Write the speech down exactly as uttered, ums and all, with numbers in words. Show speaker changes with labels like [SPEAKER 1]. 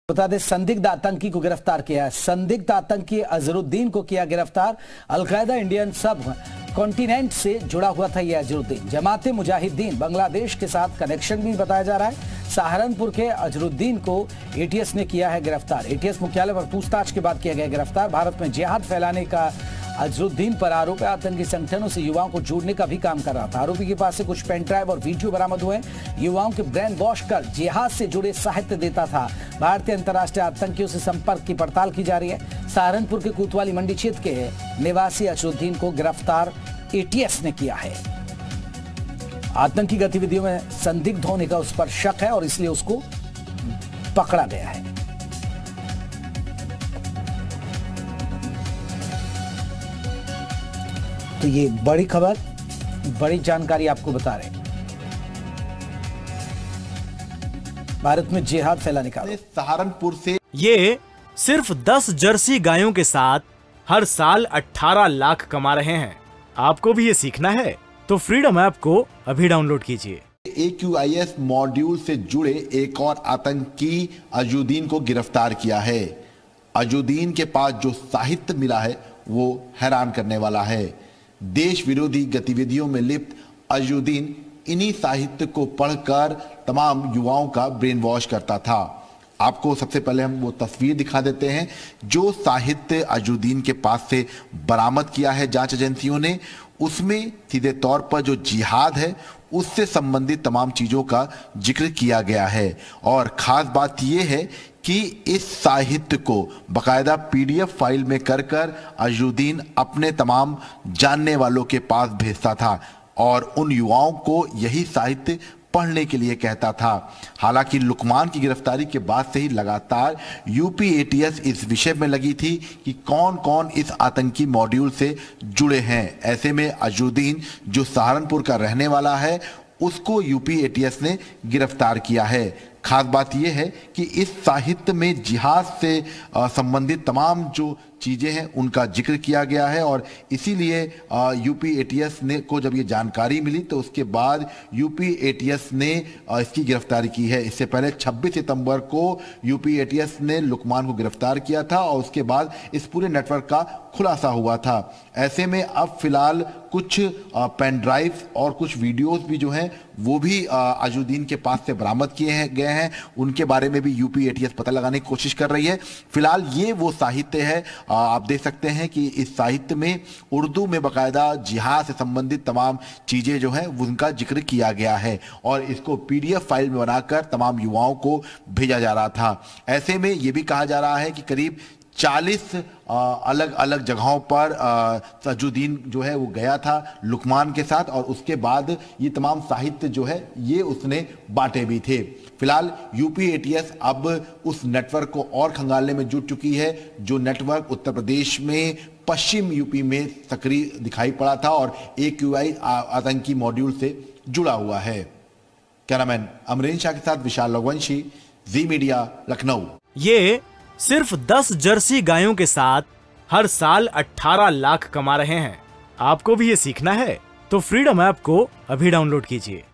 [SPEAKER 1] बता दें, संदिग्ध आतंकी को गिरफ्तार किया है। संदिग्ध आतंकी अजहरुद्दीन को किया गिरफ्तार। अलकायदा इंडियन सब कॉन्टिनेंट से जुड़ा हुआ था यह अजहरुद्दीन। जमाते मुजाहिदीन बांग्लादेश के साथ कनेक्शन भी बताया जा रहा है। सहारनपुर के अजहरुद्दीन को एटीएस ने किया है गिरफ्तार। एटीएस मुख्यालय पर पूछताछ के बाद किया गया गिरफ्तार। भारत में जिहाद फैलाने का अजहरुद्दीन पर आरोप है। आतंकी संगठनों से युवाओं को जोड़ने का भी काम कर रहा था। आरोपी के पास से कुछ पेन ड्राइव और वीडियो बरामद हुए। युवाओं के ब्रेन वॉश कर जिहाद से जुड़े साहित्य देता था। भारतीय अंतर्राष्ट्रीय आतंकियों से संपर्क की पड़ताल की जा रही है। सहारनपुर के कोतवाली मंडी क्षेत्र के निवासी अजहरुद्दीन को गिरफ्तार एटीएस ने किया है। आतंकी गतिविधियों में संदिग्ध होने का उस पर शक है और इसलिए उसको पकड़ा गया है। तो ये बड़ी खबर, बड़ी जानकारी आपको बता रहे हैं। भारत में जिहाद फैलाने का
[SPEAKER 2] सहारनपुर से
[SPEAKER 3] ये सिर्फ दस जर्सी गायों के साथ हर साल अठारह लाख कमा रहे हैं। आपको भी ये सीखना है तो फ्रीडम ऐप को अभी डाउनलोड कीजिए।
[SPEAKER 2] A Q I S module से जुड़े एक और आतंकी अजहरुद्दीन को गिरफ्तार किया है। अजहरुद्दीन के पास जो साहित्य मिला है वो हैरान करने वाला है। देश विरोधी गतिविधियों में लिप्त अजहरुद्दीन इन्हीं साहित्य को पढ़कर तमाम युवाओं का ब्रेन वॉश करता था। आपको सबसे पहले हम वो तस्वीर दिखा देते हैं जो साहित्य अजहरुद्दीन के पास से बरामद किया है जांच एजेंसियों ने। उसमें सीधे तौर पर जो जिहाद है उससे संबंधित तमाम चीजों का जिक्र किया गया है। और खास बात यह है कि इस साहित्य को बकायदा पीडीएफ फाइल में कर कर अजहरुद्दीन अपने तमाम जानने वालों के पास भेजता था और उन युवाओं को यही साहित्य पढ़ने के लिए कहता था। हालांकि लुकमान की गिरफ्तारी के बाद से ही लगातार यूपी एटीएस इस विषय में लगी थी कि कौन कौन इस आतंकी मॉड्यूल से जुड़े हैं। ऐसे में अजहरुद्दीन जो सहारनपुर का रहने वाला है उसको यूपी एटीएस ने गिरफ्तार किया है। खास बात यह है कि इस साहित्य में जिहाद से संबंधित तमाम जो चीजें हैं उनका जिक्र किया गया है और इसीलिए यूपी एटीएस ने को जब ये जानकारी मिली तो उसके बाद यूपी एटीएस ने इसकी गिरफ्तारी की है। इससे पहले छब्बीस सितंबर को यूपी एटीएस ने लुकमान को गिरफ्तार किया था और उसके बाद इस पूरे नेटवर्क का खुलासा हुआ था। ऐसे में अब फिलहाल कुछ पेन ड्राइव और कुछ वीडियोस भी जो हैं वो भी अजहरुद्दीन के पास से बरामद किए गए हैं। उनके बारे में भी यूपी एटीएस पता लगाने की कोशिश कर रही है। फिलहाल ये वो साहित्य है, आप देख सकते हैं कि इस साहित्य में उर्दू में बकायदा जिहाद से संबंधित तमाम चीजें जो हैं उनका जिक्र किया गया है और इसको पीडीएफ फाइल में बनाकर तमाम युवाओं को भेजा जा रहा था। ऐसे में यह भी कहा जा रहा है कि करीब चालीस अलग अलग जगहों पर अजहरुद्दीन जो है वो गया था लुकमान के साथ और उसके बाद ये तमाम साहित्य जो है ये उसने बांटे भी थे। फिलहाल यूपी एटीएस अब उस नेटवर्क को और खंगालने में जुट चुकी है जो नेटवर्क उत्तर प्रदेश में पश्चिम यूपी में सक्रिय दिखाई पड़ा था और ए क्यू आई आतंकी मॉड्यूल से जुड़ा हुआ है। कैमरामैन अमरीन शाह के साथ विशाल रघुवंशी, जी मीडिया, लखनऊ।
[SPEAKER 3] ये सिर्फ दस जर्सी गायों के साथ हर साल अठारह लाख कमा रहे हैं। आपको भी ये सीखना है तो फ्रीडम ऐप को अभी डाउनलोड कीजिए।